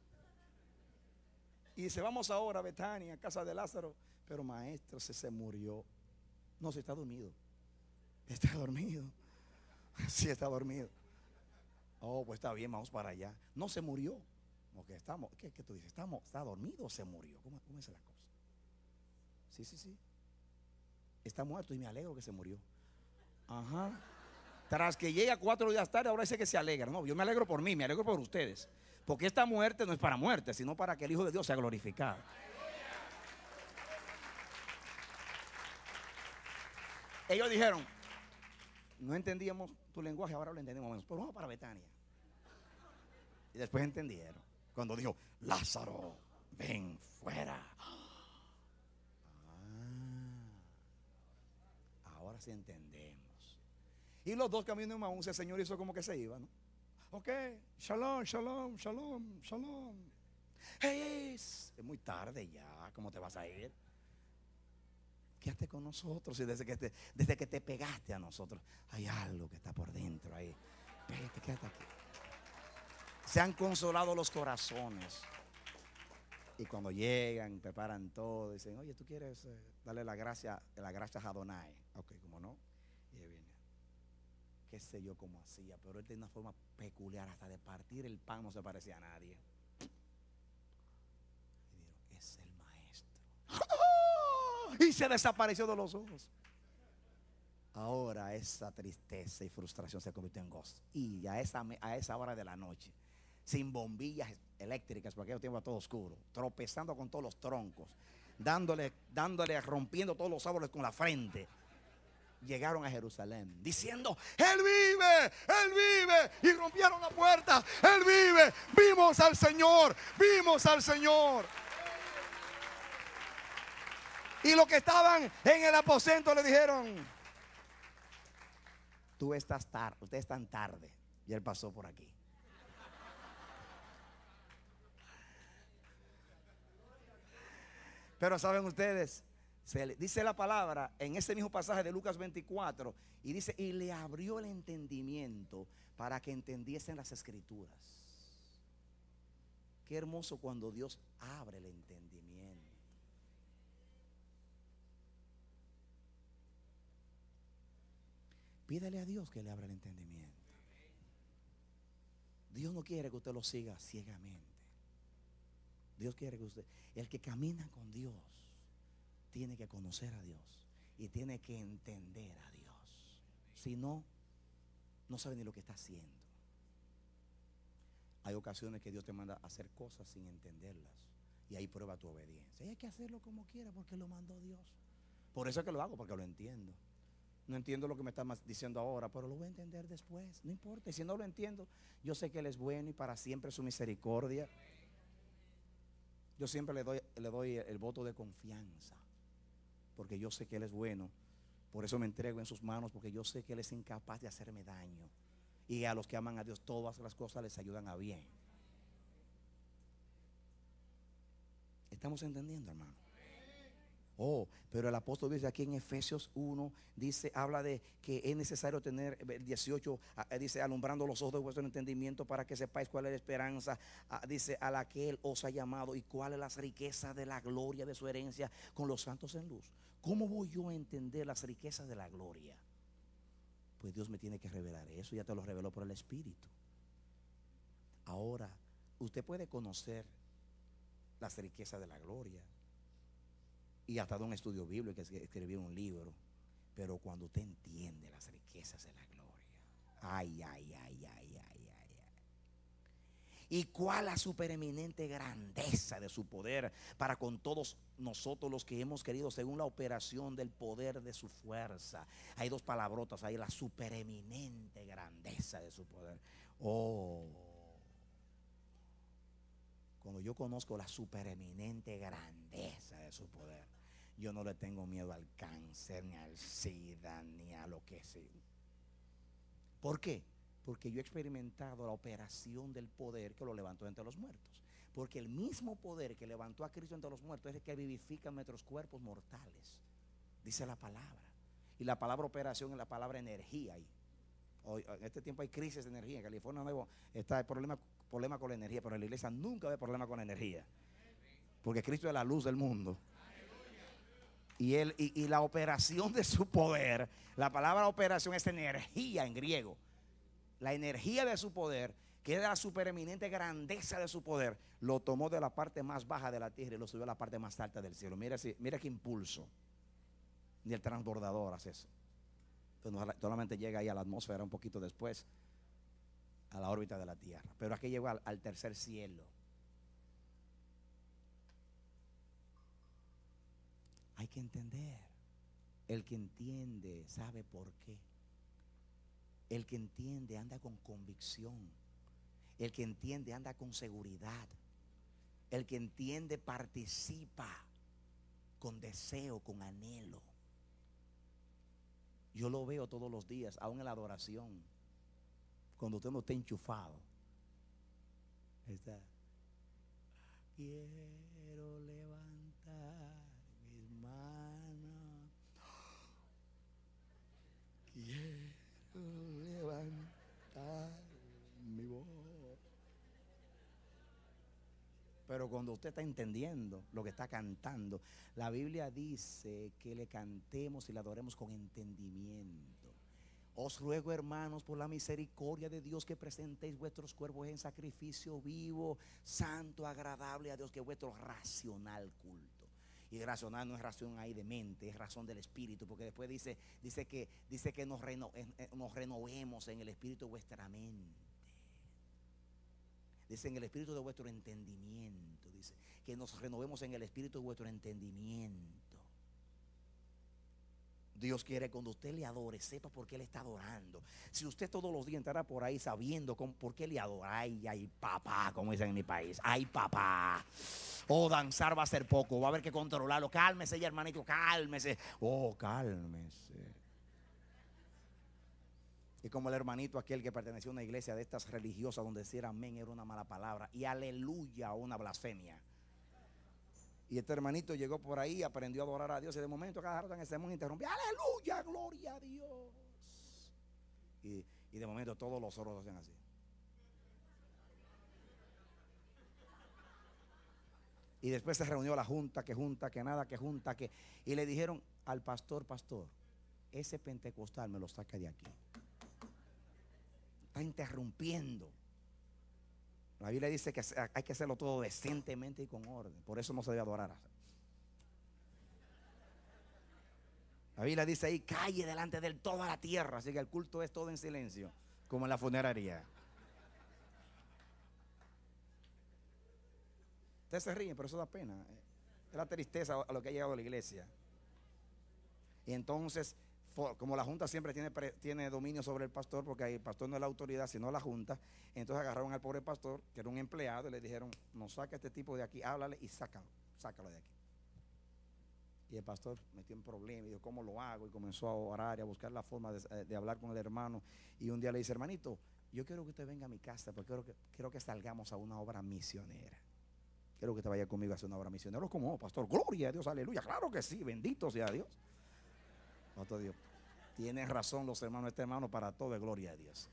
Y dice: vamos ahora a Betania, a casa de Lázaro. Pero maestro, se murió. No, se está dormido. Está dormido. Sí, está dormido. Oh, pues está bien, vamos para allá. No, se murió. Okay, ¿qué tú dices? ¿Está dormido o se murió? ¿Cómo es la cosa? Sí. Está muerto y me alegro que se murió. Ajá. Tras que llega 4 días tarde, ahora dice que se alegra. No, yo me alegro por mí, me alegro por ustedes. Porque esta muerte no es para muerte, sino para que el Hijo de Dios sea glorificado. Ellos dijeron: no entendíamos tu lenguaje, ahora lo entendemos menos, pero vamos para Betania. Y después entendieron cuando dijo: Lázaro, ven fuera. Ahora sí entendemos. Y los dos caminos de Maús, el Señor hizo como que se iba, ¿no? Ok, shalom. Hey, es muy tarde ya, ¿cómo te vas a ir? Quédate con nosotros. Y desde que te pegaste a nosotros, hay algo que está por dentro ahí. Quédate aquí. Se han consolado los corazones. Y cuando llegan, preparan todo, dicen: oye, ¿tú quieres darle la gracia a Adonai? Ok, ¿cómo no? Y él viene. Qué sé yo cómo hacía, pero él tenía una forma peculiar, hasta de partir el pan no se parecía a nadie. Y dijeron: es el maestro. Y se desapareció de los ojos. Ahora esa tristeza y frustración se convirtió en gozo. Y a esa hora de la noche, sin bombillas eléctricas, porque aquel tiempo era todo oscuro, tropezando con todos los troncos, dándole, rompiendo todos los árboles con la frente, llegaron a Jerusalén diciendo: Él vive, y rompieron la puerta. Él vive, vimos al Señor. Y los que estaban en el aposento le dijeron: ustedes están tarde. Y él pasó por aquí. Pero saben ustedes, dice la palabra en ese mismo pasaje de Lucas 24, y dice: y le abrió el entendimiento para que entendiesen las escrituras. Qué hermoso cuando Dios abre el entendimiento. Pídele a Dios que le abra el entendimiento. Dios no quiere que usted lo siga ciegamente. Dios quiere que usted, el que camina con Dios, tiene que conocer a Dios y tiene que entender a Dios. Si no, no sabe ni lo que está haciendo. Hay ocasiones que Dios te manda a hacer cosas sin entenderlas, y ahí prueba tu obediencia. Y hay que hacerlo como quiera porque lo mandó Dios. Por eso es que lo hago, porque lo entiendo. No entiendo lo que me está diciendo ahora, pero lo voy a entender después. No importa, y si no lo entiendo, yo sé que Él es bueno y para siempre su misericordia. Yo siempre le doy el voto de confianza, porque yo sé que Él es bueno. Por eso me entrego en sus manos, porque yo sé que Él es incapaz de hacerme daño. Y a los que aman a Dios, todas las cosas les ayudan a bien. ¿Estamos entendiendo, hermano? Oh, pero el apóstol dice aquí en Efesios 1, habla de que es necesario tener, el 18, dice: alumbrando los ojos de vuestro entendimiento para que sepáis cuál es la esperanza, dice, a la que Él os ha llamado, y cuál es la riqueza de la gloria de su herencia con los santos en luz. ¿Cómo voy yo a entender las riquezas de la gloria? Pues Dios me tiene que revelar eso. Ya te lo reveló por el Espíritu. Ahora, usted puede conocer las riquezas de la gloria, y hasta de un estudio bíblico, que escribir un libro. Pero cuando usted entiende las riquezas de la gloria, ay, ay, ay, ay, ay, ay, ay. Y cuál la supereminente grandeza de su poder para con todos nosotros los que hemos querido, según la operación del poder de su fuerza. Hay dos palabrotas ahí: la supereminente grandeza de su poder. Oh, cuando yo conozco la supereminente grandeza de su poder, yo no le tengo miedo al cáncer, ni al SIDA, ni a lo que sea. ¿Por qué? Porque yo he experimentado la operación del poder que lo levantó entre los muertos. Porque el mismo poder que levantó a Cristo entre los muertos es el que vivifica nuestros cuerpos mortales, dice la palabra. Y la palabra operación es la palabra energía. Hoy, en este tiempo hay crisis de energía. En California nuevo está el problema con la energía, pero en la iglesia nunca hay problema con la energía, porque Cristo es la luz del mundo. Y la operación de su poder, la palabra operación es energía en griego. La energía de su poder, que es la supereminente grandeza de su poder, lo tomó de la parte más baja de la tierra y lo subió a la parte más alta del cielo. Mira qué impulso. Ni el transbordador hace eso. Entonces, solamente llega ahí a la atmósfera un poquito después, a la órbita de la tierra. Pero aquí llegó al tercer cielo. Hay que entender. El que entiende sabe por qué. El que entiende anda con convicción. El que entiende anda con seguridad. El que entiende participa con deseo, con anhelo. Yo lo veo todos los días, aún en la adoración. Cuando usted no está enchufado, está: quiero levantar mis manos, quiero levantar mi voz. Pero cuando usted está entendiendo lo que está cantando, la Biblia dice que le cantemos y le adoremos con entendimiento. Os ruego, hermanos, por la misericordia de Dios, que presentéis vuestros cuerpos en sacrificio vivo, santo, agradable a Dios, que es vuestro racional culto. Y racional no es razón ahí de mente, es razón del espíritu, porque después dice que nos renovemos en el espíritu de vuestra mente. Dice: en el espíritu de vuestro entendimiento. Dice que nos renovemos en el espíritu de vuestro entendimiento. Dios quiere que cuando usted le adore, sepa por qué le está adorando. Si usted todos los días entrará por ahí sabiendo por qué le adora, ay papá, como dicen en mi país, ay papá. O danzar va a ser poco, va a haber que controlarlo. Cálmese ya, hermanito, cálmese. Oh, cálmese. Y como el hermanito aquel que perteneció a una iglesia de estas religiosas, donde decir amén era una mala palabra y aleluya una blasfemia. Y este hermanito llegó por ahí, aprendió a adorar a Dios, y de momento cada rato en el sermón interrumpía: aleluya, gloria a Dios. Y de momento todos los sordos hacen así. Y después se reunió la junta, que nada, y le dijeron al pastor: pastor, ese pentecostal me lo saca de aquí. Está interrumpiendo. La Biblia dice que hay que hacerlo todo decentemente y con orden. Por eso no se debe adorar. La Biblia dice ahí: calle delante de él toda la tierra. Así que el culto es todo en silencio, como en la funeraria. Ustedes se ríen, pero eso da pena. Es la tristeza a lo que ha llegado a la iglesia. Y entonces, como la junta siempre tiene dominio sobre el pastor, porque el pastor no es la autoridad sino la junta, entonces agarraron al pobre pastor, que era un empleado, y le dijeron: no, saca a este tipo de aquí, háblale y sácalo de aquí. Y el pastor metió en problemas y dijo: ¿cómo lo hago? Y comenzó a orar y a buscar la forma de hablar con el hermano. Y un día le dice: hermanito, yo quiero que usted venga a mi casa, porque quiero que salgamos a una obra misionera. Quiero que te vaya conmigo a hacer una obra misionera. ¿Cómo, pastor? Gloria a Dios, aleluya. Claro que sí, bendito sea Dios. Otro Dios. Tienen razón los hermanos, este hermano para todo es gloria a Dios.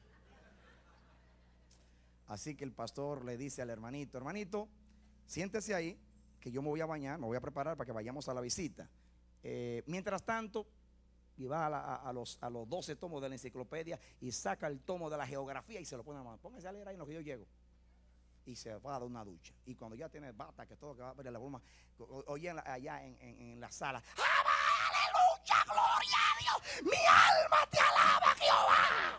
Así que el pastor le dice al hermanito: hermanito, siéntese ahí, que yo me voy a bañar, me voy a preparar para que vayamos a la visita. Mientras tanto, y va a los 12 tomos de la enciclopedia y saca el tomo de la geografía y se lo pone a mano. Póngase a leer ahí en lo que yo llego. y se va a dar una ducha. Y cuando ya tiene bata, que todo que va a ver la broma, oye allá en la sala, ¡aleluya, gloria a Dios! ¡Mi alma te alaba, Jehová!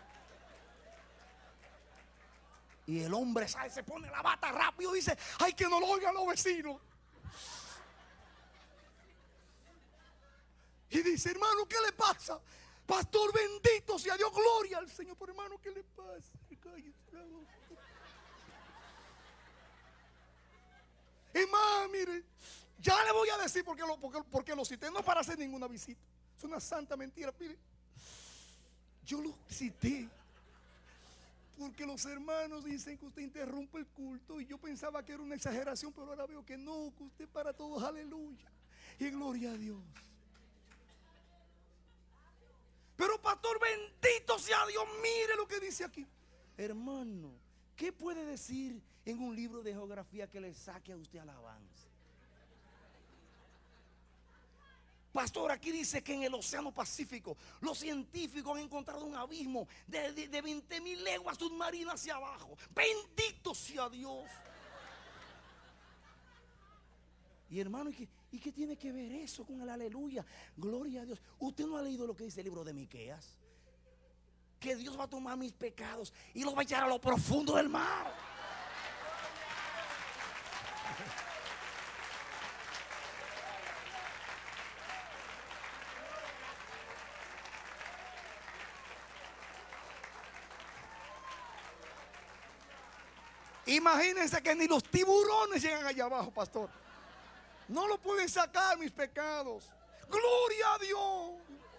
Y el hombre sale, se pone la bata rápido y dice, ¡ay, que no lo oigan los vecinos! Y dice, hermano, ¿qué le pasa? Pastor, bendito sea Dios, gloria al Señor. Pero hermano, ¿qué le pasa? Hermano, mire, ya le voy a decir porque lo cité, no para hacer ninguna visita. Es una santa mentira. Mire, yo lo cité porque los hermanos dicen que usted interrumpe el culto. Y yo pensaba que era una exageración, pero ahora veo que no, que usted para todos, aleluya y gloria a Dios. Pero pastor, bendito sea Dios, mire lo que dice aquí. Hermano, ¿qué puede decir en un libro de geografía que le saque a usted alabanza? Pastor, aquí dice que en el océano Pacífico los científicos han encontrado un abismo de 20,000 leguas submarinas hacia abajo. Bendito sea Dios. Y hermano, ¿y qué tiene que ver eso con el aleluya? Gloria a Dios. ¿Usted no ha leído lo que dice el libro de Miqueas? Que Dios va a tomar mis pecados y los va a echar a lo profundo del mar. Imagínense que ni los tiburones llegan allá abajo, pastor. No lo pueden sacar mis pecados. Gloria a Dios.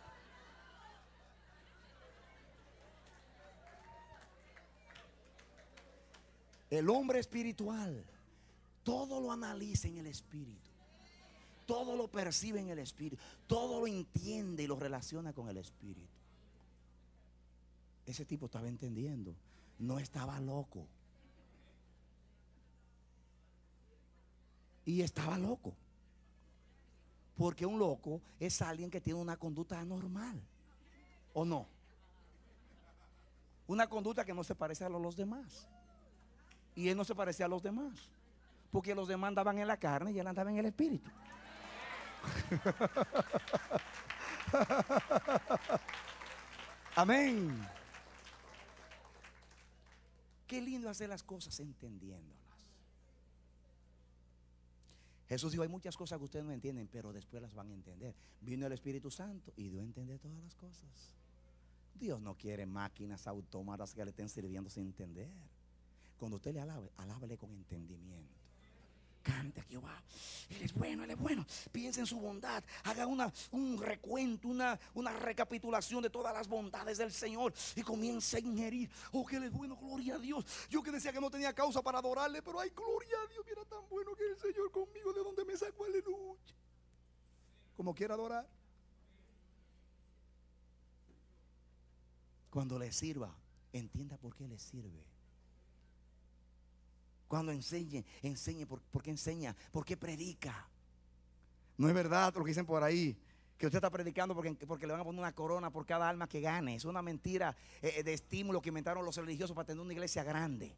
El hombre espiritual todo lo analiza en el espíritu, todo lo percibe en el espíritu, todo lo entiende y lo relaciona con el espíritu. Ese tipo estaba entendiendo, no estaba loco. Y estaba loco, porque un loco es alguien que tiene una conducta anormal, ¿o no? Una conducta que no se parece a los demás. Y él no se parecía a los demás, porque los demás andaban en la carne y él andaba en el espíritu. Amén. Qué lindo hacer las cosas entendiéndolas. Jesús dijo, hay muchas cosas que ustedes no entienden, pero después las van a entender. Vino el Espíritu Santo y dio a entender todas las cosas. Dios no quiere máquinas autómatas que le estén sirviendo sin entender. Cuando usted le alabe, alábele con entendimiento. Cante a Jehová, Él es bueno, Él es bueno. Piense en su bondad, haga un recuento, una recapitulación de todas las bondades del Señor y comience a ingerir. Oh, que Él es bueno, gloria a Dios. Yo que decía que no tenía causa para adorarle, pero ay, gloria a Dios, mira tan bueno que es el Señor conmigo, de donde me sacó, aleluya. Como quiera adorar. Cuando le sirva, entienda por qué le sirve. Cuando enseñe ¿por qué enseña? ¿Por qué predica? No es verdad lo que dicen por ahí, que usted está predicando porque le van a poner una corona por cada alma que gane. Es una mentira de estímulo que inventaron los religiosos para tener una iglesia grande.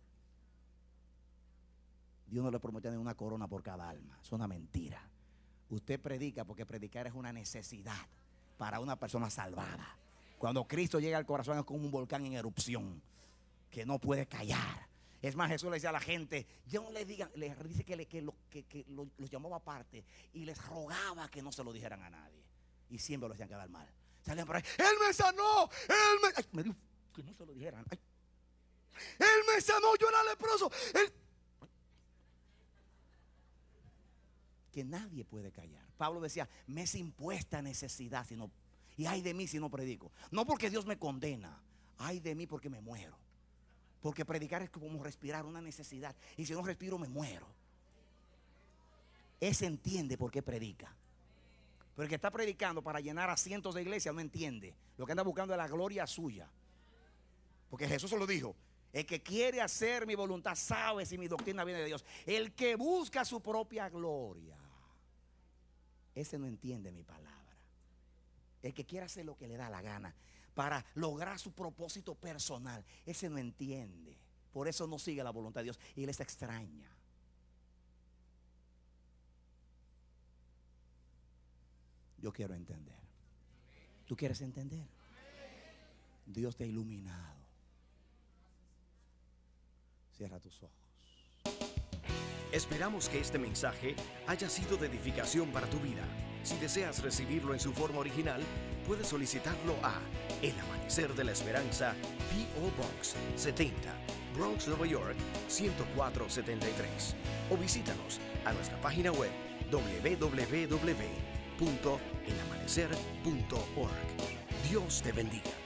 Dios no le prometió una corona por cada alma. Es una mentira. Usted predica porque predicar es una necesidad para una persona salvada. Cuando Cristo llega al corazón es como un volcán en erupción que no puede callar. Es más, Jesús le decía a la gente, yo no le digan, le dice que los llamaba aparte y les rogaba que no se lo dijeran a nadie. Y siempre lo hacían quedar mal. Salían por ahí, Él me sanó, me dijo que no se lo dijeran. Ay, Él me sanó, yo era leproso. Que nadie puede callar. Pablo decía, me es impuesta necesidad, y ay de mí si no predico. No porque Dios me condena, ay de mí porque me muero. Porque predicar es como respirar, una necesidad. Y si no respiro me muero. Ese entiende por qué predica. Pero el que está predicando para llenar a cientos de iglesias no entiende. Lo que anda buscando es la gloria suya. Porque Jesús se lo dijo, el que quiere hacer mi voluntad sabe si mi doctrina viene de Dios. El que busca su propia gloria, ese no entiende mi palabra. El que quiere hacer lo que le da la gana para lograr su propósito personal, ese no entiende. Por eso no sigue la voluntad de Dios y les extraña. Yo quiero entender. ¿Tú quieres entender? Dios te ha iluminado. Cierra tus ojos. Esperamos que este mensaje haya sido de edificación para tu vida. Si deseas recibirlo en su forma original, puedes solicitarlo a El Amanecer de la Esperanza, P.O. Box 70, Bronx, Nueva York 10473. O visítanos a nuestra página web www.elamanecer.org. Dios te bendiga.